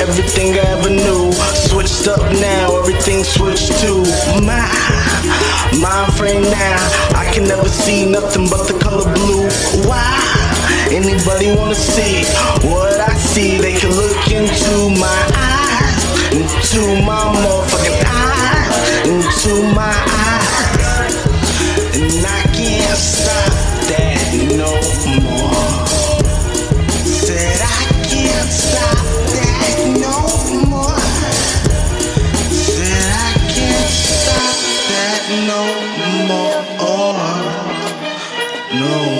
everything I ever knew. Switched up now, everything switched to my mind frame now. I can never see nothing but the color blue. Why? Anybody wanna see what I see? They can look into my eyes, into my motherfucking eyes, into my eyes, and I can't stop that no more. Said I can't stop that no more. Said I can't stop that no more. No.